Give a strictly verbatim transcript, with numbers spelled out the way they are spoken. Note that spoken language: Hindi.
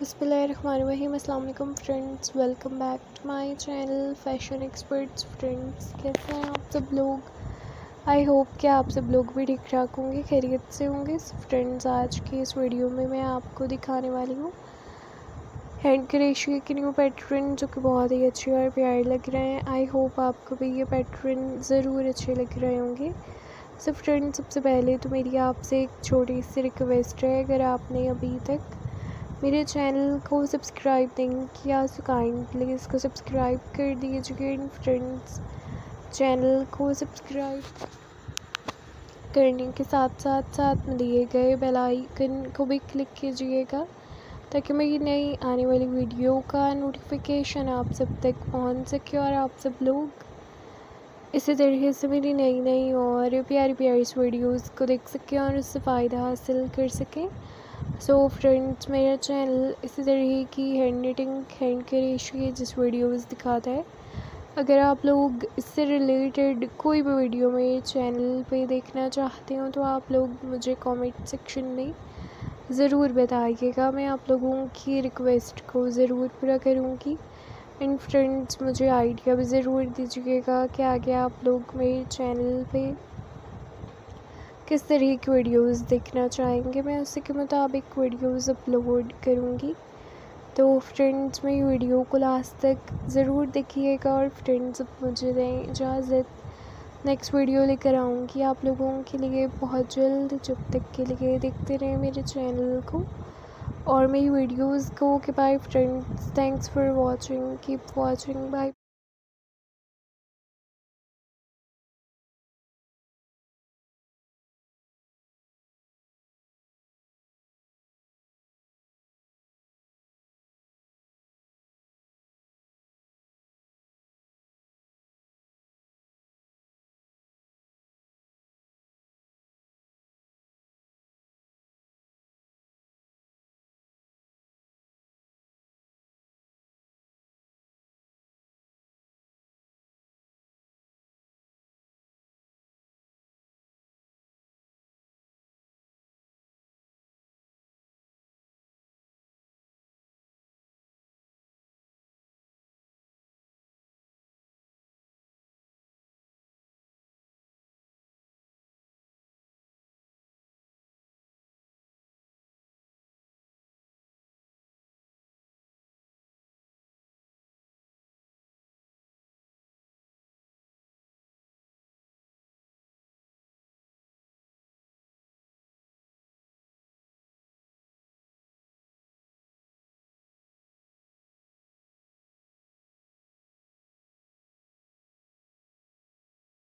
बिस्मिल्लाहिर्रहमानिर्रहीम। अस्सलाम वालेकुम friends, welcome back to my channel fashion experts. Friends, कैसे हैं आप सब लोग? आई होप कि आप सब लोग भी ठीक ठाक होंगे, खैरियत से होंगे। फ्रेंड्स, आज की इस वीडियो में मैं आपको दिखाने वाली हूँ हैंड क्रोशे के न्यू पैटर्न, जो कि बहुत ही अच्छे और प्यारे लग रहे हैं। आई होप आपको भी ये पैटर्न ज़रूर अच्छे लग रहे होंगे। सो फ्रेंड्स, सबसे पहले तो मेरी आपसे एक छोटी सी रिक्वेस्ट है, अगर आपने अभी तक मेरे चैनल को सब्सक्राइब नहीं किया तो काइंडली इसको सब्सक्राइब कर दीजिए। फ्रेंड्स, चैनल को सब्सक्राइब करने के साथ साथ साथ में दिए गए बेल आइकन को भी क्लिक कीजिएगा, ताकि मेरी नई आने वाली वीडियो का नोटिफिकेशन आप सब तक पहुंच सके और आप सब लोग इसी तरीके से मेरी नई नई और प्यारी प्यारी वीडियोस को देख सकें और उससे फ़ायदा हासिल कर सकें। सो फ्रेंड्स, मेरा चैनल इसी तरह की हैंड निटिंग, हैंड क्रोशे जिस वीडियोस दिखाता है। अगर आप लोग इससे रिलेटेड कोई भी वीडियो मेरे चैनल पे देखना चाहते हो तो आप लोग मुझे कमेंट सेक्शन में ज़रूर बताइएगा। मैं आप लोगों की रिक्वेस्ट को ज़रूर पूरा करूँगी। एंड फ्रेंड्स, मुझे आइडिया भी ज़रूर दीजिएगा कि आगे आप लोग मेरे चैनल पे किस तरह की वीडियोस देखना चाहेंगे। मैं उसी के मुताबिक वीडियोस अपलोड करूँगी। तो फ्रेंड्स, मेरी वीडियो को लास्ट तक ज़रूर देखिएगा। और फ्रेंड्स, अब मुझे दें इजाज़त, नेक्स्ट वीडियो लेकर आऊँगी आप लोगों के लिए बहुत जल्द। जब तक के लिए देखते रहें मेरे चैनल को और मेरी वीडियोस को। कि bye friends, thanks for watching, keep watching, bye.